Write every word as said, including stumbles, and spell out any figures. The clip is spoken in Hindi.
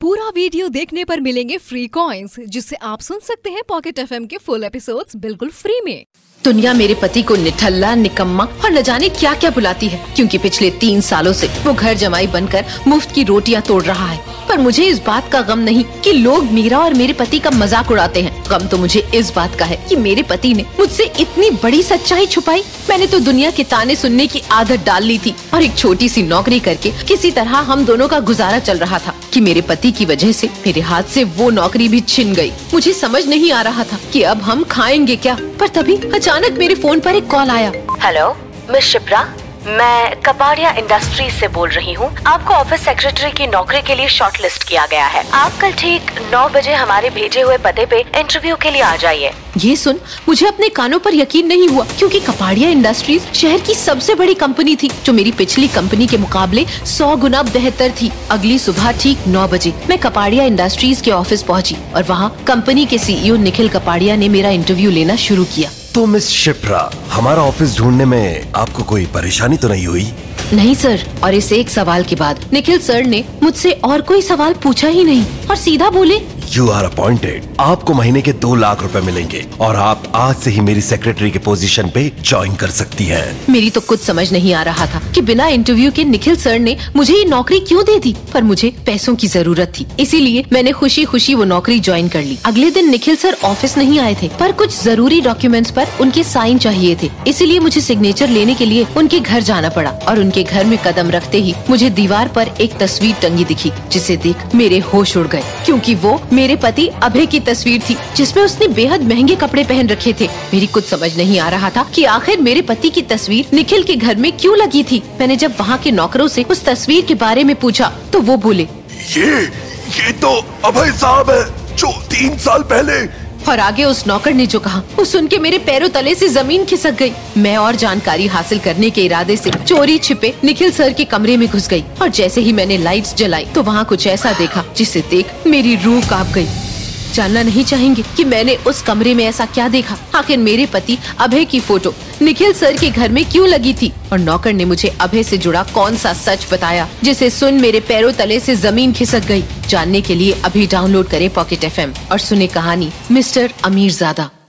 पूरा वीडियो देखने पर मिलेंगे फ्री कॉइन्स, जिससे आप सुन सकते हैं पॉकेट एफएम के फुल एपिसोड्स बिल्कुल फ्री में। दुनिया मेरे पति को निठल्ला, निकम्मा और न जाने क्या क्या बुलाती है, क्योंकि पिछले तीन सालों से वो घर जमाई बनकर मुफ्त की रोटियां तोड़ रहा है। पर मुझे इस बात का गम नहीं कि लोग मेरा और मेरे पति का मजाक उड़ाते हैं। गम तो मुझे इस बात का है कि मेरे पति ने मुझसे इतनी बड़ी सच्चाई छुपाई। मैंने तो दुनिया के ताने सुनने की आदत डाल ली थी और एक छोटी सी नौकरी करके किसी तरह हम दोनों का गुजारा चल रहा था कि मेरे पति की वजह से मेरे हाथ से वो नौकरी भी छिन गई। मुझे समझ नहीं आ रहा था कि अब हम खाएंगे क्या। पर तभी अचानक मेरे फोन पर एक कॉल आया। हेलो मिस शिप्रा, मैं कपाड़िया इंडस्ट्रीज से बोल रही हूँ। आपको ऑफिस सेक्रेटरी की नौकरी के लिए शॉर्टलिस्ट किया गया है। आप कल ठीक नौ बजे हमारे भेजे हुए पते पे इंटरव्यू के लिए आ जाइए। ये सुन मुझे अपने कानों पर यकीन नहीं हुआ, क्योंकि कपाड़िया इंडस्ट्रीज शहर की सबसे बड़ी कंपनी थी, जो मेरी पिछली कंपनी के मुकाबले सौ गुना बेहतर थी। अगली सुबह ठीक नौ बजे मैं कपाड़िया इंडस्ट्रीज के ऑफिस पहुंची और वहाँ कंपनी के सीईओ निखिल कपाड़िया ने मेरा इंटरव्यू लेना शुरू किया। तो मिस शिप्रा, हमारा ऑफिस ढूंढने में आपको कोई परेशानी तो नहीं हुई? नहीं सर। और इस एक सवाल के बाद निखिल सर ने मुझसे और कोई सवाल पूछा ही नहीं और सीधा बोले, यू आर अपॉइंटेड। आपको महीने के दो लाख रुपए मिलेंगे और आप आज से ही मेरी सेक्रेटरी के पोजीशन पे ज्वाइन कर सकती हैं। मेरी तो कुछ समझ नहीं आ रहा था कि बिना इंटरव्यू के निखिल सर ने मुझे ये नौकरी क्यों दे दी। पर मुझे पैसों की जरूरत थी, इसीलिए मैंने खुशी खुशी वो नौकरी ज्वाइन कर ली। अगले दिन निखिल सर ऑफिस नहीं आए थे, पर कुछ जरूरी डॉक्यूमेंट्स पर उनके साइन चाहिए थे, इसीलिए मुझे सिग्नेचर लेने के लिए उनके घर जाना पड़ा। और उनके घर में कदम रखते ही मुझे दीवार पर एक तस्वीर टंगी दिखी, जिसे देख मेरे होश उड़ गए, क्योंकि वो मेरे पति अभय की तस्वीर थी, जिसमें उसने बेहद महंगे कपड़े पहन रखे थे। मेरी कुछ समझ नहीं आ रहा था कि आखिर मेरे पति की तस्वीर निखिल के घर में क्यों लगी थी। मैंने जब वहाँ के नौकरों से उस तस्वीर के बारे में पूछा तो वो बोले, ये ये तो अभय साहब है, जो तीन साल पहले। और आगे उस नौकर ने जो कहा वो सुन के मेरे पैरों तले से जमीन खिसक गई। मैं और जानकारी हासिल करने के इरादे से चोरी छिपे निखिल सर के कमरे में घुस गई और जैसे ही मैंने लाइट्स जलाई तो वहाँ कुछ ऐसा देखा जिसे देख मेरी रूह कांप गई। जानना नहीं चाहेंगे कि मैंने उस कमरे में ऐसा क्या देखा? आखिर मेरे पति अभय की फोटो निखिल सर के घर में क्यों लगी थी? और नौकर ने मुझे अभय से जुड़ा कौन सा सच बताया जिसे सुन मेरे पैरों तले से जमीन खिसक गई? जानने के लिए अभी डाउनलोड करें पॉकेट एफएम और सुने कहानी मिस्टर अमीरजादा।